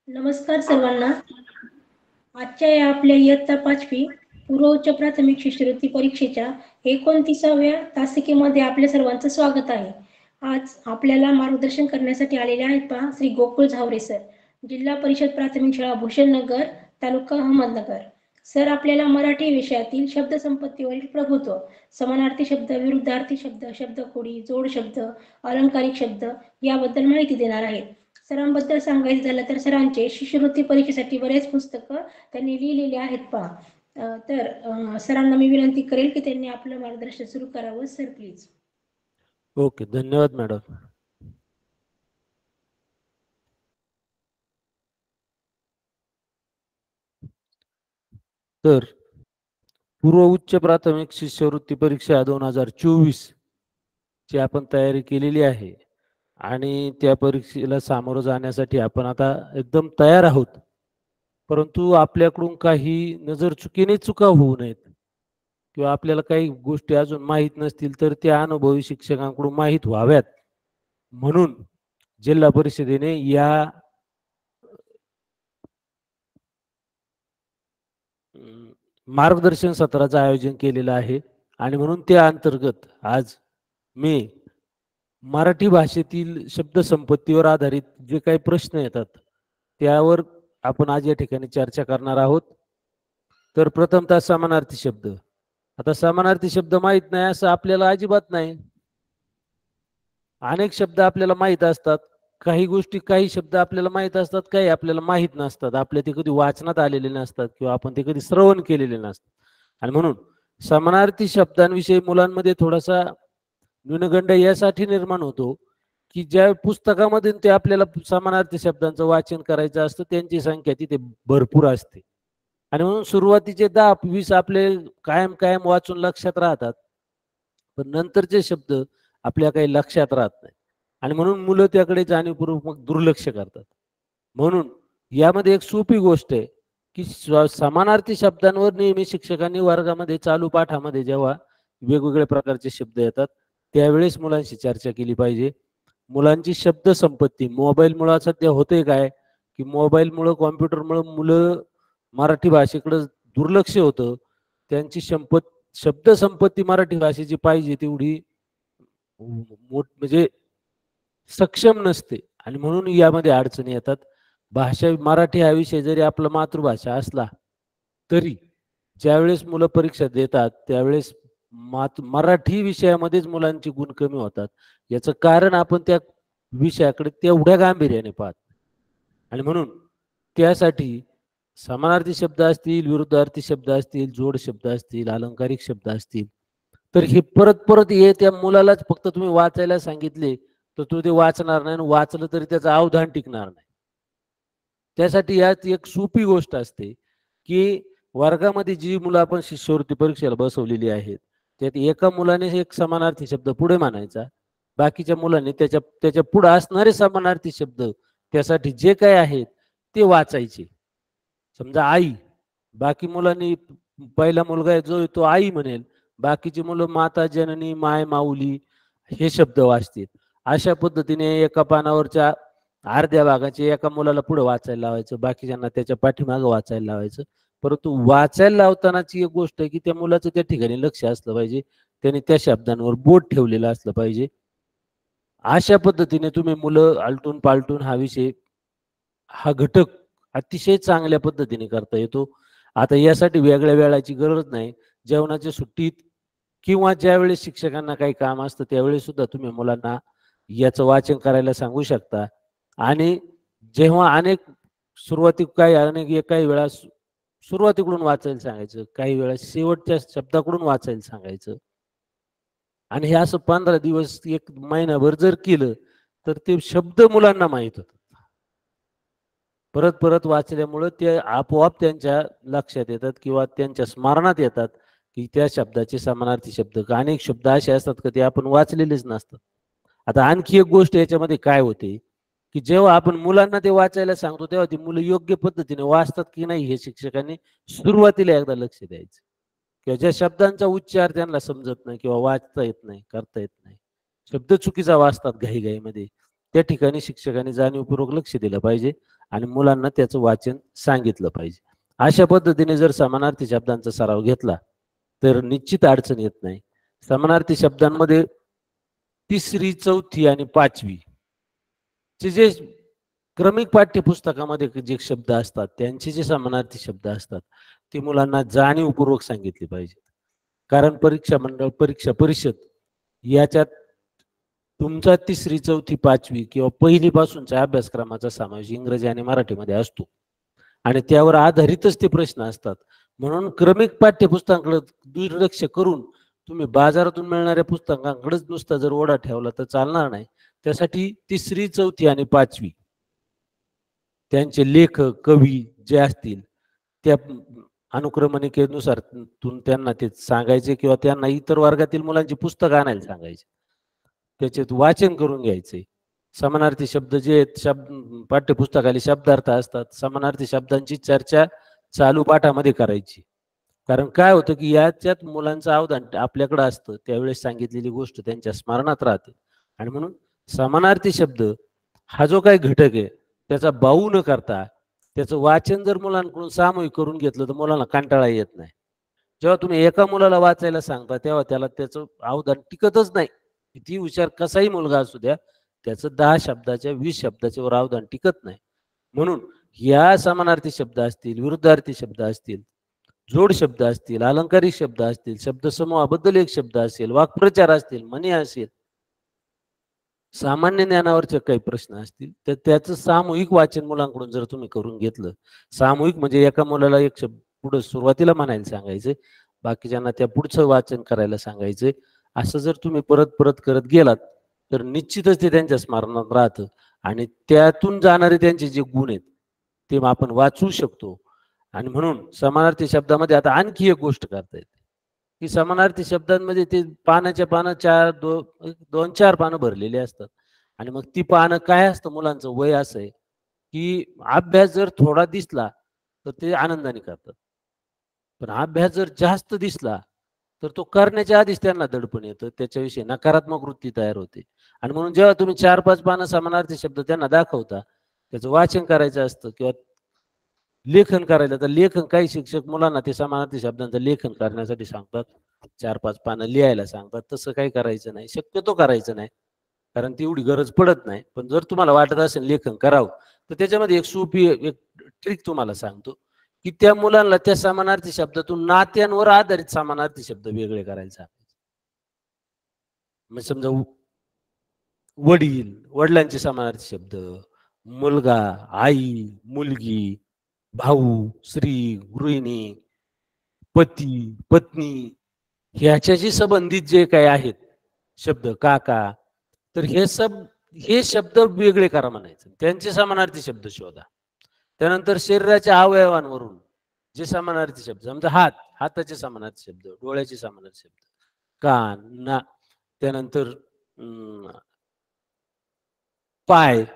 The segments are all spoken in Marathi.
नमस्कार सर्वांना. आजच्या या आपल्या इयत्ता 5वी पूर्व उच्च प्राथमिक शिष्यवृत्ती परीक्षेच्या 29व्या तासिकेमध्ये आपल्या सर्वांचं स्वागत आहे. आज आपल्याला मार्गदर्शन करण्यासाठी आलेले आहेत पहा श्री गोकुळ झावरे सर, जिल्हा परिषद प्राथमिक शाळा भूषणनगर, तालुका अहमदनगर. सर आपल्याला मराठी विषयातील शब्दसंपत्तीवरील प्रभुत्व, समानार्थी शब्द, विरुद्धार्थी शब्द, शब्दकोडी, जोड शब्द, अलंकारिक शब्द याबद्दल माहिती देणार आहेत. सरांबद्दल सांगायचं झालं तर सरांचे शिष्यवृत्ती परीक्षेसाठी बरेच पुस्तकं त्यांनी लिहिलेली आहेत पहा. तर सरांना मी विनंती करेल की त्यांनी आपलं मार्गदर्शन सुरू करावं. Sir please. ओके, धन्यवाद मॅडम. तर पूर्व उच्च प्राथमिक शिष्यवृत्ती परीक्षा 2024 ची आपण तयारी केलेली आहे आणि त्या परीक्षेला सामोरं जाण्यासाठी आपण आता एकदम तयार आहोत. परंतु आपल्याकडून काही नजरचुकीने चुका होऊ नयेत किंवा आपल्याला काही गोष्टी अजून माहीत नसतील तर त्या अनुभवी शिक्षकांकडून माहीत व्हाव्यात म्हणून जिल्हा परिषदेने या मार्गदर्शन सत्राचं आयोजन केलेलं आहे आणि म्हणून त्या अंतर्गत आज मी मराठी भाषेतील शब्दसंपत्तीवर आधारित जे काही प्रश्न येतात त्यावर आपण आज या ठिकाणी चर्चा करणार आहोत. तर प्रथमतः समानार्थी शब्द. आता समानार्थी शब्द माहित नाही असं आपल्याला अजिबात नाही. अनेक शब्द आपल्याला माहित असतात, काही गोष्टी काही शब्द आपल्याला माहित असतात, काही आपल्याला माहित नसतात, आपल्या ते कधी वाचनात आलेले नसतात किंवा आपण ते कधी श्रवण केलेले नसतात. आणि म्हणून समानार्थी शब्दांविषयी मुलांमध्ये थोडासा न्यूनगंड यासाठी निर्माण होतो की ज्या पुस्तकामध्ये ते आपल्याला समानार्थी शब्दांचं वाचन करायचं असतं त्यांची संख्या तिथे भरपूर असते आणि म्हणून सुरुवातीचे 10-20 आपले कायम कायम वाचून लक्षात राहतात, पण नंतरचे शब्द आपल्या काही लक्षात राहत नाही आणि म्हणून मुलं त्याकडे जाणीवपूर्वक मग दुर्लक्ष करतात. म्हणून यामध्ये एक सोपी गोष्ट आहे की समानार्थी शब्दांवर नेहमी शिक्षकांनी वर्गामध्ये चालू पाठामध्ये जेव्हा वेगवेगळ्या प्रकारचे शब्द येतात त्यावेळेस मुलांशी चर्चा केली पाहिजे. मुलांची शब्द संपत्ती मोबाईलमुळे सध्या होते काय की मोबाईलमुळे कॉम्प्युटरमुळे मुलं मराठी भाषेकडे दुर्लक्ष होतं. त्यांची शब्द संपत्ती मराठी भाषेची पाहिजे तेवढी म्हणजे सक्षम नसते आणि म्हणून यामध्ये अडचणी येतात. भाषा मराठी हा विषय जरी आपला मातृभाषा असला तरी ज्यावेळेस मुलं परीक्षा देतात त्यावेळेस मराठी विषयामध्येच मुलांची गुण कमी होतात. याचं कारण आपण त्या विषयाकडे तेवढ्या गांभीर्याने पाहत आणि म्हणून त्यासाठी समानार्थी शब्द असतील, विरुद्धार्थी शब्द असतील, जोड शब्द असतील, अलंकारिक शब्द असतील तर हे परत परत त्या मुलालाच फक्त तुम्ही वाचायला सांगितले तर तो ते वाचणार नाही आणि वाचलं तरी त्याचं अवधान टिकणार नाही. त्यासाठी यात एक सोपी गोष्ट असते की वर्गामध्ये जी मुलं आपण शिष्यवृत्ती परीक्षेला बसवलेली आहेत त्यात एका मुलाने एक समानार्थी शब्द पुढे मानायचा, बाकीच्या मुलांनी त्याच्या पुढे असणारे समानार्थी शब्द त्यासाठी जे काय आहेत ते वाचायचे. समजा आई, बाकी मुलांनी पहिला मुलगा जो तो आई म्हणेल, बाकीची मुलं माता, जननी, माय, माऊली हे शब्द वाचतील. अशा पद्धतीने एका पानावरच्या अर्ध्या भागाचे एका मुलाला पुढे वाचायला लावायचं, बाकीच्यांना त्याच्या पाठीमागं वाचायला लावायचं. परंतु वाचायला लावतानाची एक गोष्ट आहे की त्या मुलाचं त्या ठिकाणी लक्ष असलं पाहिजे, त्याने त्या शब्दांवर बोट ठेवलेलं असलं पाहिजे. अशा पद्धतीने तुम्ही मुलं आलटून पालटून हा घटक अतिशय चांगल्या पद्धतीने करता येतो. आता यासाठी वेगळ्या वेळाची गरज नाही. जेवणाच्या सुट्टीत किंवा ज्यावेळेस शिक्षकांना काही काम असतं त्यावेळेस सुद्धा तुम्ही मुलांना याचं वाचन करायला सांगू शकता. आणि जेव्हा काही वेळा सुरुवातीकडून वाचायला सांगायचं, काही वेळा शेवटच्या शब्दाकडून वाचायला सांगायचं आणि हे असं 15 दिवस 1 महिनाभर जर केलं तर ते शब्द मुलांना माहीत होतात. परत परत वाचल्यामुळे ते आपोआप त्यांच्या लक्षात येतात किंवा त्यांच्या स्मरणात येतात की त्या शब्दाचे समानार्थी शब्द. अनेक शब्द असे असतात की ते आपण वाचलेलेच नसतात. आता आणखी एक गोष्ट याच्यामध्ये काय होते की जेव्हा आपण मुलांना ते वाचायला सांगतो तेव्हा ती मुलं योग्य पद्धतीने वाचतात की नाही हे शिक्षकांनी सुरुवातीला एकदा लक्ष द्यायचं. किंवा ज्या शब्दांचा उच्चार त्यांना समजत नाही किंवा वाचता येत नाही, करता येत नाही, शब्द चुकीचा वाचतात घाईघाईमध्ये, त्या ठिकाणी शिक्षकांनी जाणीवपूर्वक लक्ष दिलं पाहिजे आणि मुलांना त्याचं वाचन सांगितलं पाहिजे. अशा पद्धतीने जर समानार्थी शब्दांचा सराव घेतला तर निश्चित अडचण येत नाही. समानार्थी शब्दांमध्ये तिसरी, चौथी आणि पाचवी चे जे क्रमिक पाठ्यपुस्तकामध्ये जे शब्द असतात त्यांचे जे समानार्थी शब्द असतात ते मुलांना जाणीवपूर्वक सांगितले पाहिजेत. कारण परीक्षा मंडळ, परीक्षा परिषद याच्यात तुमचा तिसरी, चौथी, पाचवी किंवा पहिलीपासूनच्या अभ्यासक्रमाचा समावेश इंग्रजी आणि मराठीमध्ये असतो आणि त्यावर आधारितच ते प्रश्न असतात. म्हणून क्रमिक पाठ्यपुस्तकांकडे दुर्लक्ष करून तुम्ही बाजारातून मिळणाऱ्या पुस्तकांकडेच नुसता जर ओढा ठेवला तर चालणार नाही. त्यासाठी तिसरी, चौथी आणि पाचवी त्यांचे लेखक, कवी जे असतील त्या अनुक्रमणिकेनुसार त्यांना ते सांगायचे किंवा त्यांना इतर वर्गातील मुलांची पुस्तकं आणायला सांगायचे. त्याच्यात वाचन करून घ्यायचे. समानार्थी शब्द जे आहेत पाठ्यपुस्तकाली शब्दार्थ असतात, समानार्थी शब्दांची चर्चा चालू पाठामध्ये करायची. कारण काय होतं की याच्यात मुलांचं अवधान आपल्याकडे असतं, त्यावेळेस सांगितलेली गोष्ट त्यांच्या स्मरणात राहते. आणि म्हणून समानार्थी शब्द हा जो काही घटक आहे त्याचा बाऊ न करता त्याचं वाचन जर मुलांकडून सामूहिक करून घेतलं तर मुलांना कंटाळा येत नाही. जेव्हा तुम्ही एका मुलाला वाचायला सांगता तेव्हा त्याला त्याचं अवधान टिकतच नाही. किती हुशार कसाही मुलगा असू द्या, त्याचं 10 शब्दाच्या 20 शब्दाच्या वर अवधान टिकत नाही. म्हणून या समानार्थी शब्द असतील, विरुद्धार्थी शब्द असतील, जोड शब्द असतील, अलंकारिक शब्द असतील, शब्दसमूहाबद्दल एक शब्द असेल, वाक्प्रचार असतील, म्हणी असेल, सामान्य ज्ञानावरचे काही प्रश्न असतील तर त्याचं सामूहिक वाचन मुलांकडून जर तुम्ही करून घेतलं, सामूहिक म्हणजे एका मुलाला एक शब्द पुढे सुरुवातीला म्हणायला सांगायचं, बाकीच्यांना त्या पुढचं वाचन करायला सांगायचं, असं जर तुम्ही परत परत करत गेलात तर निश्चितच ते त्यांच्या स्मरणात राहतं आणि त्यातून जाणारे त्यांचे जे गुण आहेत ते आपण वाचू शकतो. आणि म्हणून समानार्थी शब्दामध्ये आता आणखी एक गोष्ट करता येते की समानार्थी शब्दांमध्ये ते पानाच्या पानं 2-4 पानं भरलेली असतात आणि मग ती पानं काय असतं, मुलांचं वय असं आहे की अभ्यास जर थोडा दिसला तर ते आनंदाने करतात, पण अभ्यास जर जास्त दिसला तर तो करण्याच्या आधीच त्यांना दडपण येतं, त्याच्याविषयी नकारात्मक वृत्ती तयार होते. आणि म्हणून जेव्हा तुम्ही 4-5 पानं समानार्थी शब्द त्यांना दाखवता, त्याचं वाचन करायचं असतं किंवा लेखन करायला, तर लेखन काही शिक्षक मुलांना ते समानार्थी शब्दांचं लेखन करण्यासाठी सांगतात, 4-5 पानं लिहायला सांगतात. तसं काही करायचं नाही, शक्यतो करायचं नाही, कारण तेवढी गरज पडत नाही. पण जर तुम्हाला वाटत असेल लेखन करावं तर त्याच्यामध्ये एक सोपी एक ट्रिक तुम्हाला सांगतो की त्या मुलांना त्या समानार्थी शब्दातून नात्यांवर आधारित समानार्थी शब्द वेगळे करायला सांगायचे. मग समजा वडील, वडिलांचे समानार्थी शब्द, मुलगा, आई, मुलगी, भाऊ, स्त्री, गृहिणी, पती, पत्नी ह्याच्याशी संबंधित जे काही आहेत शब्द, काका, तर हे शब्द वेगळे करा म्हणायचं, त्यांचे समानार्थी शब्द शोधा. त्यानंतर शरीराच्या अवयवांवरून जे समानार्थी शब्द, समजा हात, हाताचे समानार्थी शब्द, डोळ्याचे समानार्थी शब्द, कान, नाक, त्यानंतर पाय,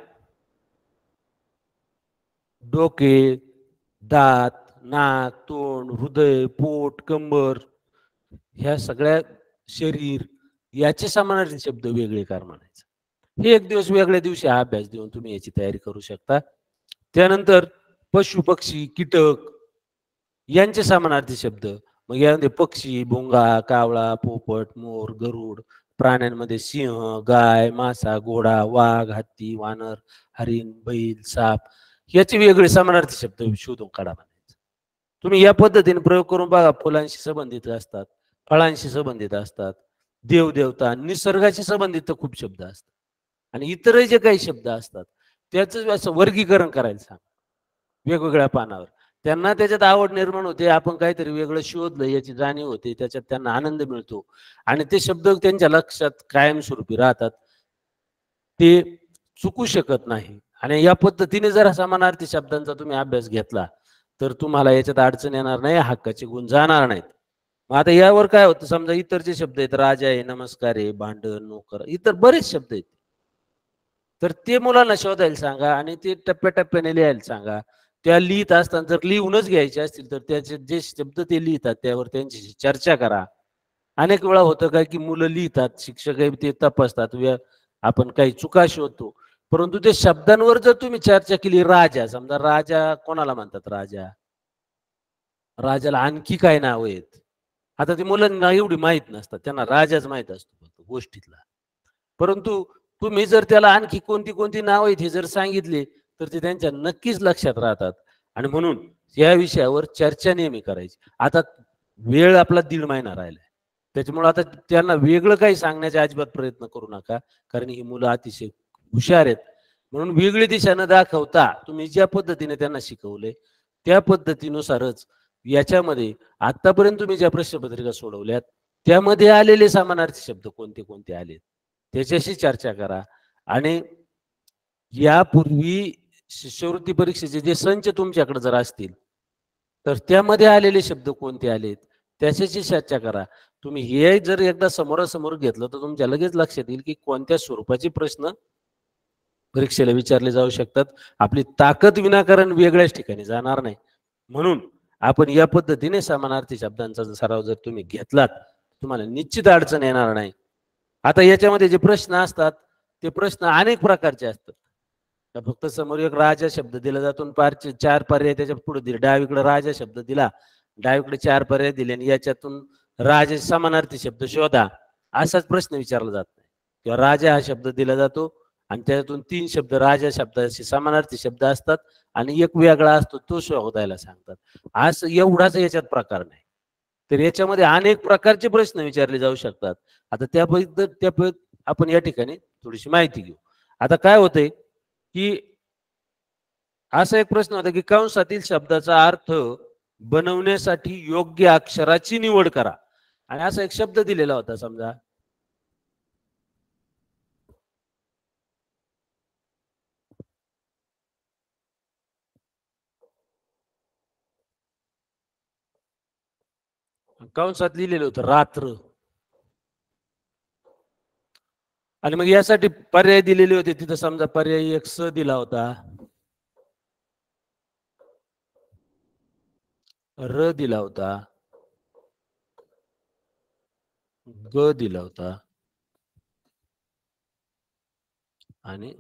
डोके, दात, नाक, तोंड, हृदय, पोट, कंबर, ह्या सगळ्या शरीर याचे समानार्थी शब्द वेगळे कर म्हणायचं. हे एक दिवस वेगळ्या दिवशी हा अभ्यास देऊन तुम्ही याची तयारी करू शकता. त्यानंतर पशु, पक्षी, कीटक यांचे समानार्थी शब्द, मग यामध्ये पक्षी, भुंगा, कावळा, पोपट, मोर, गरुड, प्राण्यांमध्ये सिंह, गाय, मासा, घोडा, वाघ, हत्ती, वानर, हरिण, बैल, साप याचे वेगळे समानार्थी शब्द शोधून काढा म्हणायचं. तुम्ही या पद्धतीने प्रयोग करून बघा. फुलांशी संबंधित असतात, फळांशी संबंधित असतात, देवदेवता, निसर्गाशी संबंधित खूप शब्द असतात आणि इतरही जे काही शब्द असतात त्याचं असं वर्गीकरण करायला सांग वेगवेगळ्या पानावर. त्यांना त्याच्यात आवड निर्माण होते, आपण काहीतरी वेगळं शोधलं याची जाणीव होते, त्याच्यात त्यांना आनंद मिळतो आणि ते शब्द त्यांच्या लक्षात कायमस्वरूपी राहतात, ते चुकू शकत नाही. आणि या पद्धतीने जर समानार्थी शब्दांचा तुम्ही अभ्यास घेतला तर तुम्हाला याच्यात अडचण येणार नाही, हक्काचे गुण जाणार नाहीत. मग आता यावर काय होतं, समजा इतर जे शब्द आहेत, राजा आहे, नमस्कार आहे, भांडण, नोकर, इतर बरेच शब्द आहेत, तर ते मुलांना शोधायला सांगा आणि ते टप्प्याटप्प्याने लिहायला सांगा. त्या लिहित असताना जर लिहूनच घ्यायचे असतील तर त्याचे जे शब्द ते लिहितात त्यावर त्यांच्याशी चर्चा करा. अनेक वेळा होतं काय की मुलं लिहितात, शिक्षक ते तपासतात, आपण काही चुका शोधतो, परंतु ते शब्दांवर जर तुम्ही चर्चा केली, राजा समजा, राजा कोणाला म्हणतात? राजाला आणखी काय नाव आहेत? आता ते मुलांना एवढी माहित नसतात, त्यांना राजाच माहित असतो फक्त गोष्टीतला. परंतु तुम्ही जर त्याला आणखी कोणती कोणती नाव आहेत हे जर सांगितले तर ते त्यांच्या नक्कीच लक्षात राहतात. आणि म्हणून या विषयावर चर्चा नेहमी करायची. आता वेळ आपला 1.5 महिना राहिलाय, त्याच्यामुळे आता त्यांना वेगळं काही सांगण्याचा अजिबात प्रयत्न करू नका, कारण ही मुलं अतिशय हुशार आहेत. म्हणून वेगळी दिशा न दाखवता तुम्ही ज्या पद्धतीने त्यांना शिकवले त्या पद्धतीनुसारच याच्यामध्ये आतापर्यंत तुम्ही ज्या प्रश्नपत्रिका सोडवल्यात त्यामध्ये आलेले समानार्थी शब्द कोणते कोणते आलेत त्याच्याशी चर्चा करा. आणि यापूर्वी शिष्यवृत्ती परीक्षेचे जे संच तुमच्याकडे जर असतील तर त्यामध्ये आलेले शब्द कोणते आलेत त्याच्याशी चर्चा करा. तुम्ही हे जर एकदा समोरासमोर घेतलं तर तुमच्या लगेच लक्षात येईल की कोणत्या स्वरूपाचे प्रश्न परीक्षेला विचारले जाऊ शकतात. आपली ताकद विनाकारण वेगळ्याच ठिकाणी जाणार नाही. म्हणून आपण या पद्धतीने समानार्थी शब्दांचा सराव जर तुम्ही घेतलात तुम्हाला निश्चित अडचण येणार नाही. आता याच्यामध्ये जे प्रश्न असतात ते प्रश्न अनेक प्रकारचे असतात. फक्त समोर एक राजा शब्द दिला जातो, 4 पर्याय त्याच्या पुढे दिले, डावीकडे राजा शब्द दिला, डावीकडे 4 पर्याय दिले आणि याच्यातून राजा समानार्थी शब्द शोधा असाच प्रश्न विचारला जात नाही. किंवा राजा हा शब्द दिला जातो आणि त्यातून 3 शब्द राजा शब्दाशी समानार्थी शब्द असतात आणि एक वेगळा असतो तो शोधायला सांगतात. असं एवढाच याच्यात प्रकार नाही. तर याच्यामध्ये अनेक प्रकारचे प्रश्न विचारले जाऊ शकतात. आता त्याबद्दल आपण या ठिकाणी थोडीशी माहिती घेऊ. आता काय होतंय की असा एक प्रश्न होता की कंसातील शब्दाचा अर्थ बनवण्यासाठी योग्य अक्षराची निवड करा. आणि असा एक शब्द दिलेला होता, समजा कंसात लिहिलेलं होतं रात्र. आणि मग यासाठी पर्याय दिलेले होते. तिथं समजा पर्याय 1 स दिला होता, र दिला होता, ग दिला होता आणि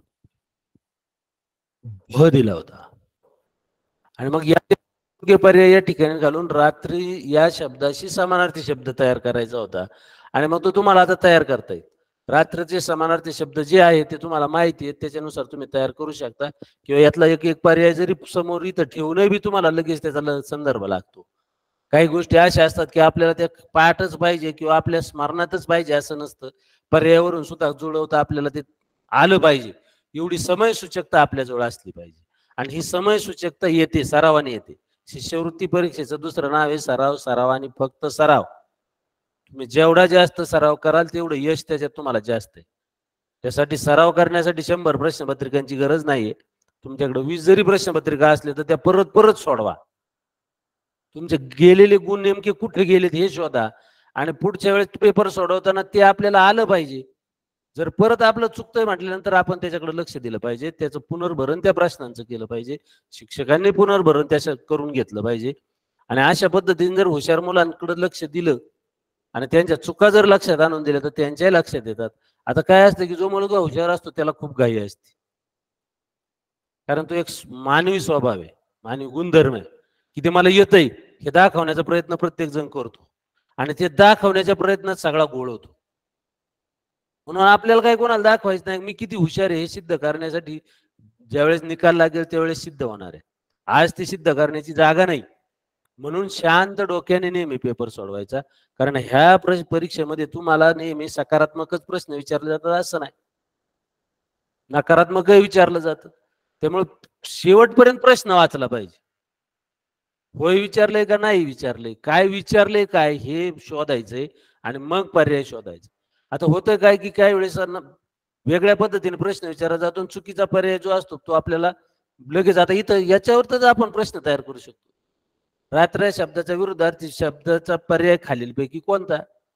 भ दिला होता. आणि मग या पर्याय या ठिकाणी घालून रात्री या शब्दाशी समानार्थी शब्द तयार करायचा होता. आणि मग तो तुम्हाला आता तयार करता येईल. रात्रीचे समानार्थी शब्द जे आहेत ते तुम्हाला माहिती आहेत, त्याच्यानुसार तुम्ही तयार करू शकता. किंवा यातला एक एक पर्याय जरी समोर इथं ठेवूनही बी तुम्हाला लगेच त्याचा संदर्भ लागतो. काही गोष्टी अशा असतात की आपल्याला त्या पाठच पाहिजे किंवा आपल्या स्मरणातच पाहिजे असं नसतं. पर्यायावरून सुद्धा जुळवता आपल्याला ते आलं पाहिजे. एवढी समय सूचकता आपल्याजवळ असली पाहिजे. आणि ही समय सूचकता येते, सरावाने येते. शिष्यवृत्ती परीक्षेचं दुसरं नाव आहे सराव. सराव आणि फक्त सराव. तुम्ही जेवढा जास्त सराव कराल तेवढं यश त्याच्यात तुम्हाला जास्त आहे. त्यासाठी सराव करण्यासाठी 100 प्रश्नपत्रिकांची गरज नाहीये. तुमच्याकडे 20 जरी प्रश्नपत्रिका असल्या तर त्या परत परत सोडवा. तुमचे गेलेले गुण नेमके कुठे गेलेत हे शोधा. आणि पुढच्या वेळेस पेपर सोडवताना ते आपल्याला आलं पाहिजे. जर परत आपलं चुकतंय म्हटल्यानंतर आपण त्याच्याकडे लक्ष दिलं पाहिजे. त्याचं पुनर्भरण त्या प्रश्नांचं केलं पाहिजे. शिक्षकांनी पुनर्भरण त्याच्यात करून घेतलं पाहिजे. आणि अशा पद्धतीने जर हुशार मुलांकडे लक्ष दिलं आणि त्यांच्या चुका जर लक्षात आणून दिल्या तर त्यांच्याही लक्षात येतात. आता काय असतं की जो मुलगा हुशार असतो त्याला खूप घाई असते, कारण तो एक मानवी स्वभाव आहे, मानवी गुणधर्म आहे की ते मला येतंय हे दाखवण्याचा प्रयत्न प्रत्येक जण करतो आणि ते दाखवण्याच्या प्रयत्नात सगळा गोळ होतो. म्हणून आपल्याला काय कोणाला दाखवायचं नाही. मी किती हुशार आहे हे सिद्ध करण्यासाठी ज्यावेळेस निकाल लागेल त्यावेळेस सिद्ध होणार आहे. आज ते सिद्ध करण्याची जागा नाही. म्हणून शांत डोक्याने नेहमी पेपर सोडवायचा. कारण ह्या परीक्षेमध्ये तुम्हाला नेहमी सकारात्मकच प्रश्न विचारले जातात असं नाही, नकारात्मकही विचारलं जातं. त्यामुळे शेवटपर्यंत प्रश्न वाचला पाहिजे. होय विचारलंय का नाही विचारलंय, काय विचारलंय काय हे शोधायचंय आणि मग पर्याय शोधायचे. आता होतं काय की काही वेळेस वेगळ्या पद्धतीने प्रश्न विचारला जातो, चुकीचा पर्याय जो असतो तो आपल्याला लगेच, आता इथं याच्यावरच आपण प्रश्न तयार करू शकतो. रात्र शब्दाच्या विरुद्धार्थी शब्दाचा पर्याय खालीलपैकी कोणता.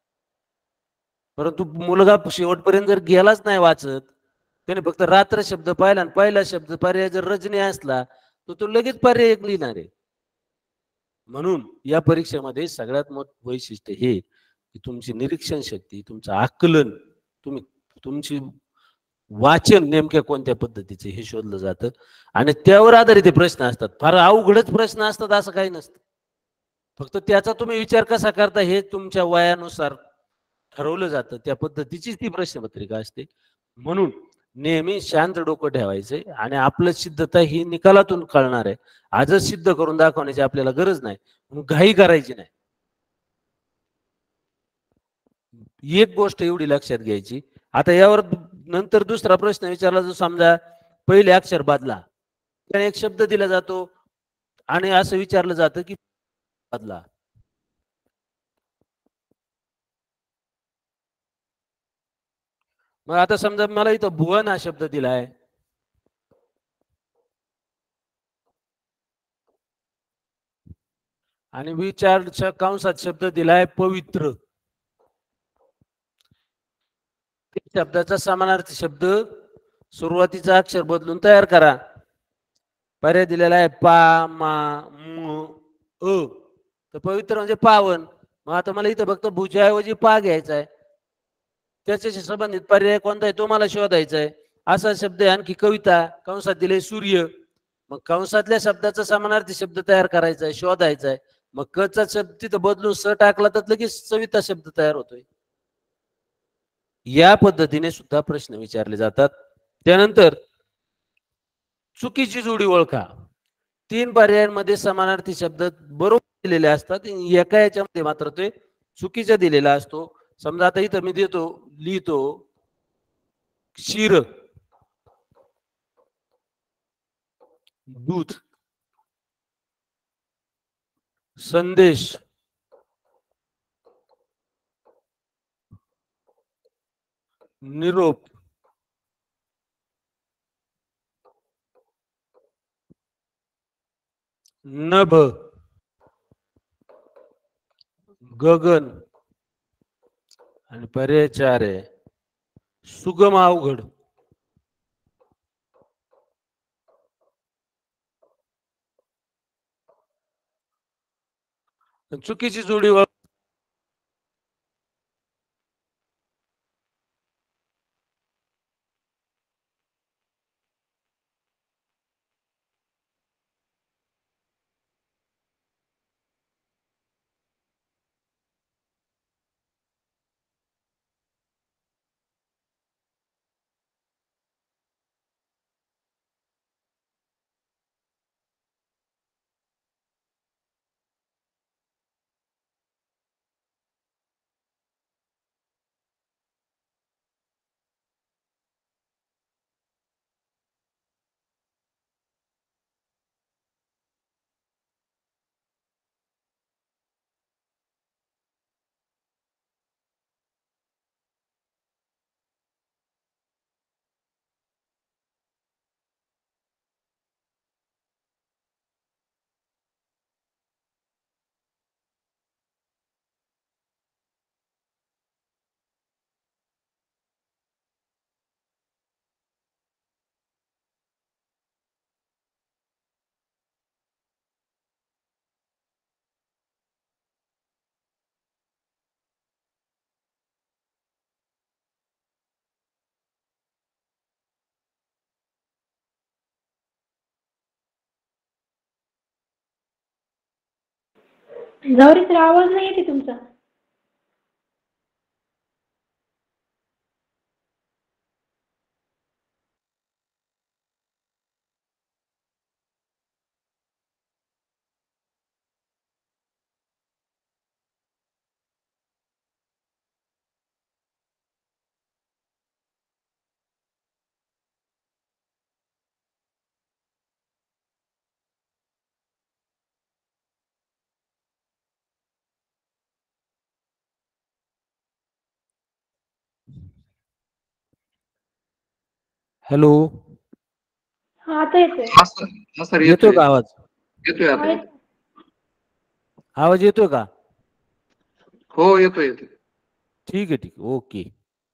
परंतु मुलगा शेवटपर्यंत जर गेलाच नाही वाचत, त्याने फक्त रात्र शब्द पाहिला आणि पहिला शब्द पर्याय जर रजनी असला तर तो लगेच पर्याय एक लिहिणार आहे. म्हणून या परीक्षेमध्ये सगळ्यात मोठं वैशिष्ट्य हे की तुमची निरीक्षण शक्ती, तुमचं आकलन, तुमची वाचन नेमक्या कोणत्या पद्धतीचे हे शोधलं जातं आणि त्यावर आधारित प्रश्न असतात. फार अवघडच प्रश्न असतात असं काही नसतं. फक्त त्याचा तुम्ही विचार कसा करता हे तुमच्या वयानुसार ठरवलं जातं. त्या पद्धतीचीच ती प्रश्नपत्रिका असते. म्हणून नेहमी शांत डोकं ठेवायचंय आणि आपलं सिद्धता ही निकालातून कळणार आहे. आजच सिद्ध करून दाखवण्याची आपल्याला गरज नाही. घाई करायची नाही. एक गोष्ट एवढी लक्षात घ्यायची. आता यावर नंतर दुसरा प्रश्न विचारला जो समजा पहिले अक्षर बदला, त्याने एक शब्द दिला जातो आणि असं विचारलं जातं की बदला. मग आता समजा मला इथं भुवन हा शब्द दिलाय, आणि विचारच्या कंसात शब्द दिलाय पवित्र. शब्दाचा समानार्थी शब्द सुरुवातीचा अक्षर बदलून तयार करा. पर्याय दिलेला आहे पा मा म अ. तर पवित्र म्हणजे पावन. मग आता मला इथं फक्त भुजाऐवजी पा घ्यायचा आहे. त्याच्याशी संबंधित पर्याय कोणता आहे तो मला शोधायचा आहे. असा शब्द आहे आणखी कविता, कंसात दिले सूर्य. मग कंसातल्या शब्दाचा समानार्थी शब्द तयार करायचा आहे, शोधायचा आहे. मग कचा शब्द तिथं बदलून स टाकला तर लगेच सविता शब्द तयार होतोय. या पद्धतीने सुद्धा प्रश्न विचारले जातात. त्यानंतर चुकीची जोडी ओळखा. 3 पर्यायांमध्ये समानार्थी शब्द बरोबर दिलेले असतात, एका याच्यामध्ये मात्र ते चुकीचा दिलेला असतो. समजा आता इथं मी लिहितो क्षीर, दूध, संदेश, निरोप, नभ, गगन आणि पर्याय 4 आहे सुगम अवघड. चुकीची जोडी गौरी सर, आवाज नाही येते तुमचा. हॅलो, हा, आता येतोय. हा सर, येतोय का आवाज? येतोय आता. आवाज येतोय का? हो, येतोय. ठीक आहे, ठीक आहे, ओके.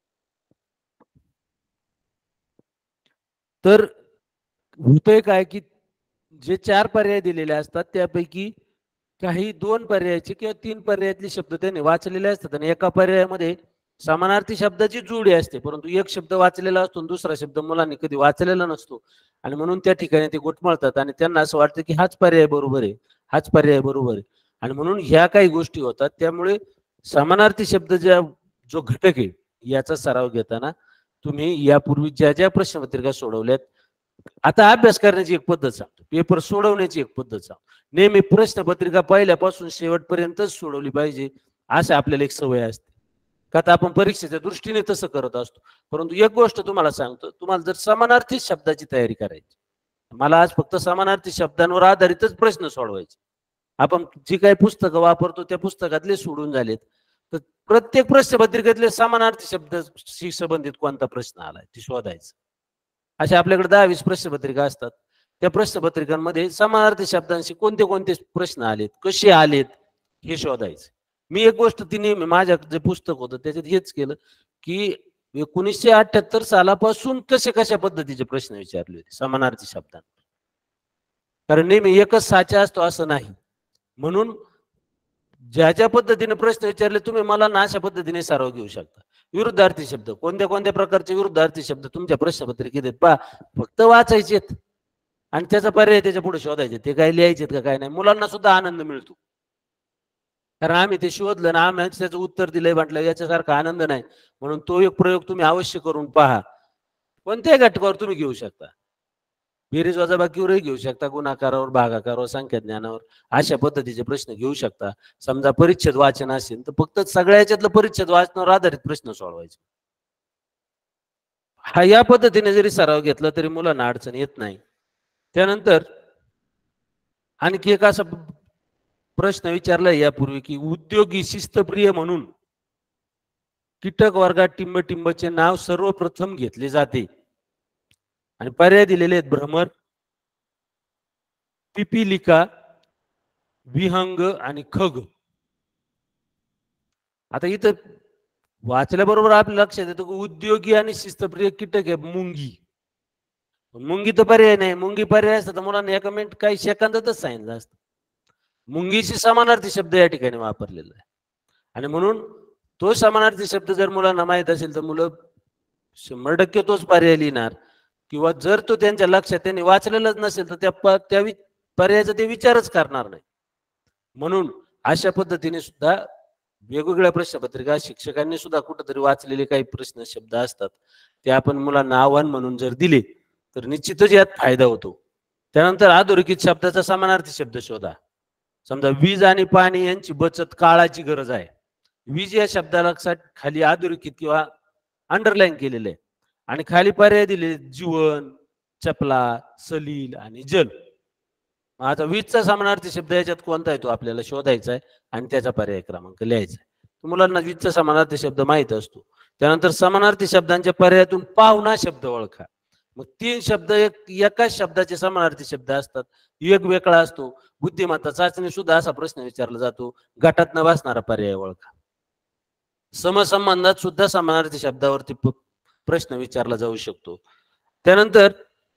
तर होतंय काय की जे 4 पर्याय दिलेले असतात त्यापैकी काही 2 पर्यायाचे किंवा 3 पर्यायातले शब्द त्यांनी वाचलेले असतात आणि एका पर्यायामध्ये समानार्थी शब्दाची जोडी असते, परंतु एक शब्द वाचलेला असतो आणि दुसरा शब्द मुलांनी कधी वाचलेला नसतो आणि म्हणून त्या ठिकाणी ते घुटमळतात आणि त्यांना असं वाटतं की हाच पर्याय बरोबर आहे, हाच पर्याय बरोबर आहे. आणि म्हणून ह्या काही गोष्टी होतात. त्यामुळे समानार्थी शब्द जो घटक आहे याचा सराव घेताना तुम्ही यापूर्वी ज्या ज्या प्रश्नपत्रिका सोडवल्यात, आता अभ्यास करण्याची एक पद्धत सांगतो, पेपर सोडवण्याची एक पद्धत सांगतो. नेहमी प्रश्नपत्रिका पहिल्यापासून शेवटपर्यंतच सोडवली पाहिजे असं आपल्याला एक सवय असते, का तर आपण परीक्षेच्या दृष्टीने तसं करत असतो. परंतु एक गोष्ट तुम्हाला सांगतो, तुम्हाला जर समानार्थी शब्दाची तयारी करायची, मला आज फक्त समानार्थी शब्दांवर आधारितच प्रश्न सोडवायचे. आपण जी काही पुस्तकं वापरतो त्या पुस्तकातले सोडून झालेत, तर प्रत्येक प्रश्नपत्रिकेतले समानार्थी शब्दाशी संबंधित कोणता प्रश्न आलाय ते शोधायचं. अशा आपल्याकडे 10-20 प्रश्नपत्रिका असतात. त्या प्रश्नपत्रिकांमध्ये समानार्थी शब्दांशी कोणते कोणते प्रश्न आलेत, कसे आलेत हे शोधायचं. मी एक गोष्ट ती नेहमी माझ्या जे पुस्तक होतं त्याच्यात हेच केलं की 1978 सालापासून कशा पद्धतीचे प्रश्न विचारले होते समानार्थी शब्दांवर, कारण नेहमी एकच साचा असतो असं नाही. म्हणून ज्या पद्धतीने प्रश्न विचारले तुम्ही मला ना अशा पद्धतीने सराव घेऊ शकता. विरुद्धार्थी शब्द, कोणत्या प्रकारचे विरुद्धार्थी शब्द तुमच्या प्रश्नपत्रिकेत आहेत पहा, फक्त वाचायचेत आणि त्याचा पर्याय त्याच्या पुढे शोधायचे. ते काय लिहायचेत का काय नाही. मुलांना सुद्धा आनंद मिळतो, कारण आम्ही ते शोधलं ना, आम्ही त्याचं उत्तर दिलंय म्हटलं याच्यासारखा आनंद नाही. म्हणून तो एक प्रयोग तुम्ही अवश्य करून पहा. कोणत्याही घटकावर तुम्ही घेऊ शकता, बेरीज वजाबाकीवरही घेऊ शकता, गुणाकारावर, भागाकारावर, संख्या ज्ञानावर अशा पद्धतीचे प्रश्न घेऊ शकता. समजा परिच्छेद वाचन असेल तर फक्त सगळ्या याच्यातलं परिच्छेद वाचनावर आधारित प्रश्न सोडवायचे. हा या पद्धतीने जरी सराव घेतला तरी मुलांना अडचण येत नाही. त्यानंतर आणखी एक असा प्रश्न विचारला यापूर्वी की उद्योगी शिस्तप्रिय म्हणून कीटक वर्गात टिंबटिंबचे नाव सर्वप्रथम घेतले जाते आणि पर्याय दिलेले आहेत भ्रमर, पिपीलिका, विहंग आणि खग. आता इथं वाचल्याबरोबर आपल्या लक्षात येतं की उद्योगी आणि शिस्तप्रिय कीटक आहे मुंगी. मुंगी तर पर्याय नाही. मुंगी पर्याय असतं तर मुलांना एका मिनिट काही सेकंदातच सांगितलं असतं. मुंगीशी समानार्थी शब्द या ठिकाणी वापरलेला आहे आणि म्हणून तो समानार्थी शब्द जर मुलांना माहित असेल तर मुलं 100% तोच पर्याय लिहिणार, किंवा जर तो त्यांच्या लक्षात त्यांनी वाचलेलाच नसेल तर त्या पर्यायाचा ते विचारच करणार नाही. म्हणून अशा पद्धतीने सुद्धा वेगवेगळ्या प्रश्नपत्रिका शिक्षकांनी सुद्धा कुठेतरी वाचलेले काही प्रश्न शब्द असतात ते आपण मुलांना आव्हान म्हणून जर दिले तर निश्चितच यात फायदा होतो. त्यानंतर अधोरेखित शब्दाचा समानार्थी शब्द शोधा. समजा वीज आणि पाणी यांची बचत काळाची गरज आहे. वीज या शब्दाला खाली अधोरेखित किंवा अंडरलाईन केलेले आहे आणि खाली पर्याय दिले जीवन, चपला, सलील आणि जल. आता वीजचा समानार्थी शब्द याच्यात कोणता आहे तो आपल्याला शोधायचा आहे आणि त्याचा पर्याय क्रमांक लिहायचा आहे. मुलांना वीजचा समानार्थी शब्द माहित असतो. त्यानंतर समानार्थी शब्दांच्या पर्यायातून पाहुणा शब्द ओळखा. मग 3 शब्द एकाच शब्दाचे समानार्थी शब्द असतात, एक वेगळा असतो. बुद्धिमत्ता चाचणी सुद्धा असा प्रश्न विचारला जातो, गटात न बसणारा पर्याय ओळखा. समसंबंधात सुद्धा समानार्थी शब्दावरती प्रश्न विचारला जाऊ शकतो. त्यानंतर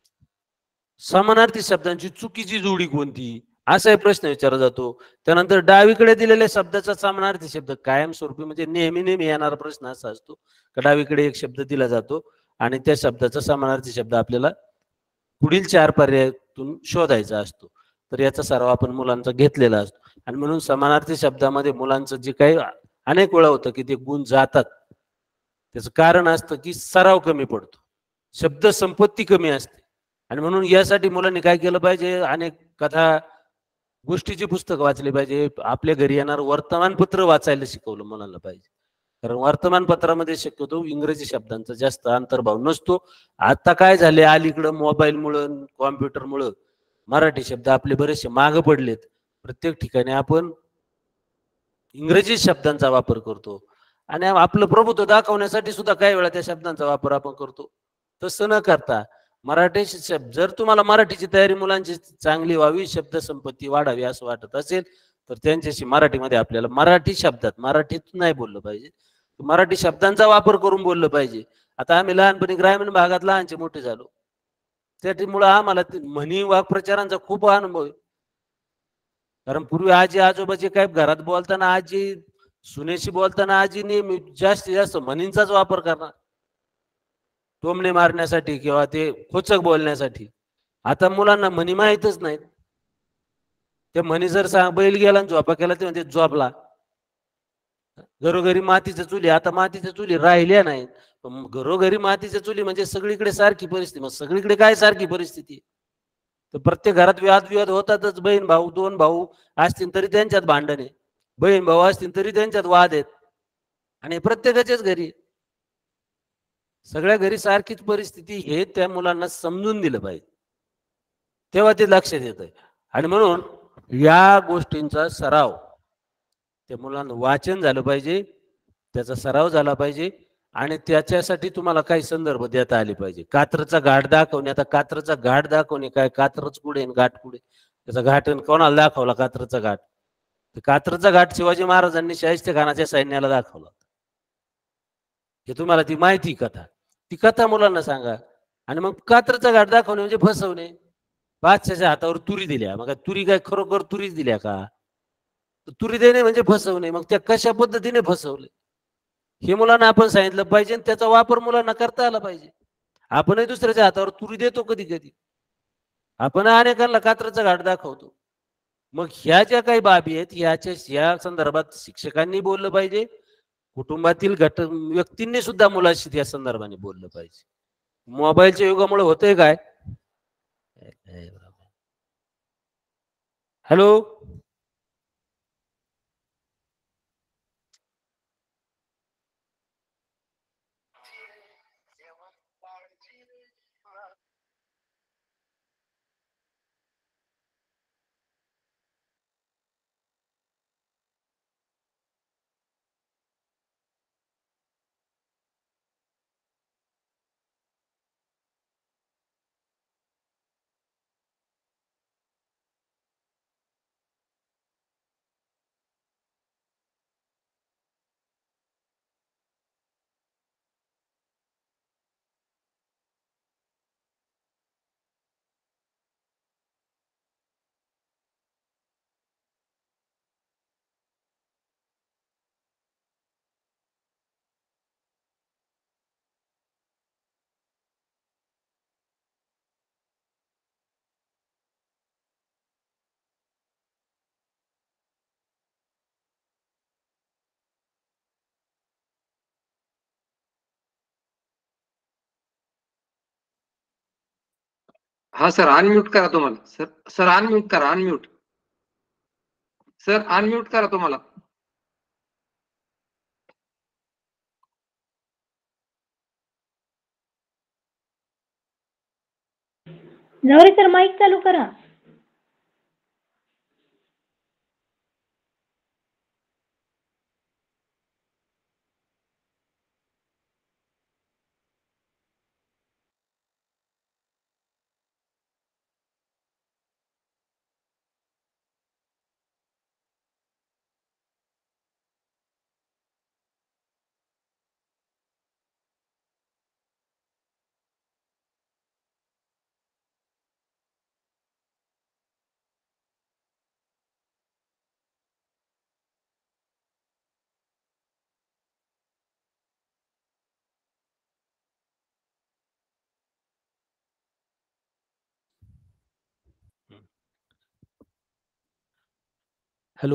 समानार्थी शब्दांची चुकीची जोडी कोणती असा प्रश्न विचारला जातो. त्यानंतर डावीकडे दिलेल्या शब्दाचा समानार्थी शब्द कायमस्वरूपी म्हणजे नेहमी येणारा प्रश्न असा असतो की डावीकडे एक शब्द दिला जातो आणि त्या शब्दाचा समानार्थी शब्द आपल्याला पुढील 4 पर्यायातून शोधायचा असतो. तर याचा सराव आपण मुलांचा घेतलेला असतो आणि म्हणून समानार्थी शब्दामध्ये मुलांचं जे काही अनेक वेळा होतं की ते गुण जातात, त्याचं कारण असतं की सराव कमी पडतो, शब्द संपत्ती कमी असते. आणि म्हणून यासाठी मुलांनी काय केलं पाहिजे, अनेक कथा गोष्टीची पुस्तक वाचली पाहिजे. आपल्या घरी येणार वर्तमानपत्र वाचायला शिकवलं मुलांना पाहिजे, कारण वर्तमानपत्रामध्ये शक्यतो इंग्रजी शब्दांचा जास्त अंतर्भाव नसतो. आता काय झाले, अलीकडं मोबाईलमुळं कॉम्प्युटरमुळं मराठी शब्द आपले बरेचसे मागे पडलेत. प्रत्येक ठिकाणी आपण इंग्रजी शब्दांचा वापर करतो आणि आपलं प्रभुत्व दाखवण्यासाठी सुद्धा काही वेळा त्या शब्दांचा वापर आपण करतो. तसं न करता मराठी शब्द, जर तुम्हाला मराठीची तयारी मुलांची चांगली व्हावी, शब्द संपत्ती वाढावी असं वाटत असेल तर त्यांच्याशी मराठीमध्ये आपल्याला मराठी शब्दात, मराठीत नाही बोललं पाहिजे, मराठी शब्दांचा वापर करून बोललं पाहिजे. आता आम्ही लहानपणी ग्रामीण भागात लहानचे मोठे झालो, त्यामुळे आम्हाला म्हणी वाक्प्रचारांचा खूप अनुभव आहे. कारण पूर्वी आजी आजोबाचे काय घरात बोलताना आजी सुनेशी बोलताना आजी नेहमी जास्तीत जास्त म्हणींचाच वापर करणार, टोमणे मारण्यासाठी किंवा ते खोचक बोलण्यासाठी. आता मुलांना म्हणी माहीतच नाहीत. त्या म्हणी जर बैल गेला आणि झोपा केला ते म्हणजे झोपला. घरोघरी मातीच्या चुली, आता मातीच्या चुली राहिल्या नाहीत. घरोघरी मातीच्या चुली म्हणजे सगळीकडे सारखी परिस्थिती. मग सगळीकडे काय सारखी परिस्थिती? तर प्रत्येक घरात वादविवाद होतातच. बहीण भाऊ, दोन भाऊ असतील तरी त्यांच्यात भांडण आहे, बहीण भाऊ असतील तरी त्यांच्यात वाद आहेत, आणि प्रत्येकाच्याच घरी, सगळ्या घरी सारखीच परिस्थिती. हे त्या मुलांना समजून दिलं पाहिजे, तेव्हा ते लक्षात येतं. आणि म्हणून या गोष्टींचा सराव त्या मुलांना वाचन झालं पाहिजे, त्याचा सराव झाला पाहिजे. आणि त्याच्यासाठी तुम्हाला काही संदर्भ देता आले पाहिजे. कात्रचा घाट दाखवणे, आता कात्रचा घाट दाखवणे काय, कात्रच पुढे घाट पुढे, त्याचा घाट कोणाला दाखवला कात्रचा घाट? कात्रचा घाट शिवाजी महाराजांनी शाहिस्तेखानाच्या सैन्याला दाखवला. हे तुम्हाला ती माहिती कथा, ती कथा मुलांना सांगा. आणि मग कात्रचा घाट दाखवणे म्हणजे फसवणे. बादशाच्या हातावर तुरी दिल्या, मग तुरी काय खरोखर तुरीच दिल्या का? तुरी देणे म्हणजे फसवणे. मग त्या कशा पद्धतीने फसवले हे मुलांना आपण सांगितलं पाहिजे, आणि त्याचा वापर मुलांना करता आला पाहिजे. आपणही दुसऱ्याच्या हातावर तुरी देतो कधी कधी, आपण अनेकांना कात्रचा घाट दाखवतो. मग ह्या ज्या काही बाबी आहेत या संदर्भात शिक्षकांनी बोललं पाहिजे, कुटुंबातील व्यक्तींनी सुद्धा मुलाशी या संदर्भाने बोललं पाहिजे. मोबाईलच्या युगामुळे होतंय काय? हॅलो, हा सर, अनम्यूट करा तुम्हाला. सर अनम्यूट करा, अनम्यूट. सर अनम्यूट करा तुम्हाला. नवरे सर माईक चालू करा. हॅलो.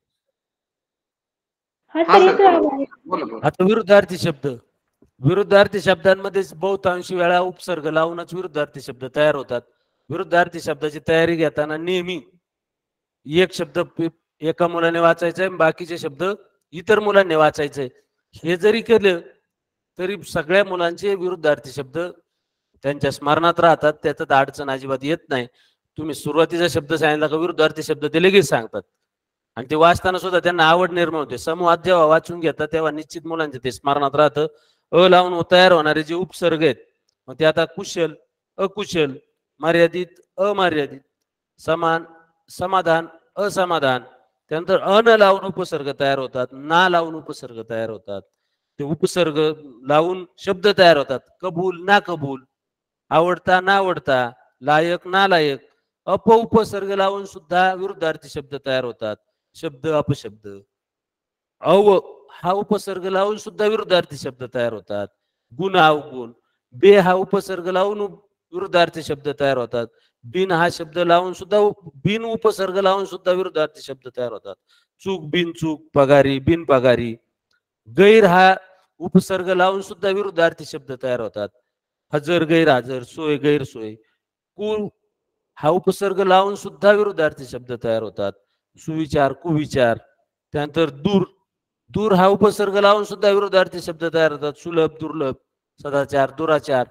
हा सर, येतोय आवाज. बोला बोला. आता विरुद्धार्थी शब्द, विरुद्धार्थी शब्दांमध्ये बहुतांशी वेळा उपसर्ग लावूनच विरुद्धार्थी शब्द तयार होतात. विरुद्धार्थी शब्दाची तयारी घेताना नेहमी एक शब्द एका मुलाने वाचायचा आहे, बाकीचे शब्द इतर मुलांनी वाचायचे. हे जरी केलं तरी सगळ्या मुलांचे विरुद्धार्थी शब्द त्यांच्या स्मरणात राहतात, त्याच्यात अडचण अजिबात येत नाही. तुम्ही सुरुवातीचा शब्द सांगितला का विरुद्धार्थी शब्द ते लगेच सांगतात, आणि ते वाचताना सुद्धा त्यांना आवड निर्माण होते. समूहात जेव्हा वाचून घेतात तेव्हा निश्चित मुलांचे ते स्मरणात राहतं. अ लावून तयार होणारे जे उपसर्ग आहेत, मग ते आता कुशल, अकुशल, मर्यादित, अमर्यादित, समान, समाधान, असमाधान, त्यानंतर अन लावून उपसर्ग तयार होतात, ना लावून उपसर्ग तयार होतात, ते उपसर्ग लावून शब्द तयार होतात. कबूल, ना कबूल, आवडता, ना आवडता, लायक, ना लायक, उपसर्ग लावून सुद्धा विरुद्धार्थी शब्द तयार होतात. शब्द, अपशब्द. अव हा उपसर्ग लावून सुद्धा विरुद्धार्थी शब्द तयार होतात. गुण अवगुण. बे हा उपसर्ग लावून विरुद्धार्थी शब्द तयार होतात. बिन हा शब्द लावून सुद्धा बिन उपसर्ग लावून सुद्धा विरुद्धार्थी शब्द तयार होतात. चूक बिन चूक, पगारी बिन पगारी. गैर हा उपसर्ग लावून सुद्धा विरुद्धार्थी शब्द तयार होतात. हजर गैरहजर, सोय गैरसोय. कुल हा उपसर्ग लावून सुद्धा विरुद्धार्थी शब्द तयार होतात. सुविचार कुविचार. त्यानंतर दूर. दूर हा उपसर्ग लावून सुद्धा विरुद्धार्थी शब्द तयार होतात. सुलभ दुर्लभ, सदाचार दुराचार.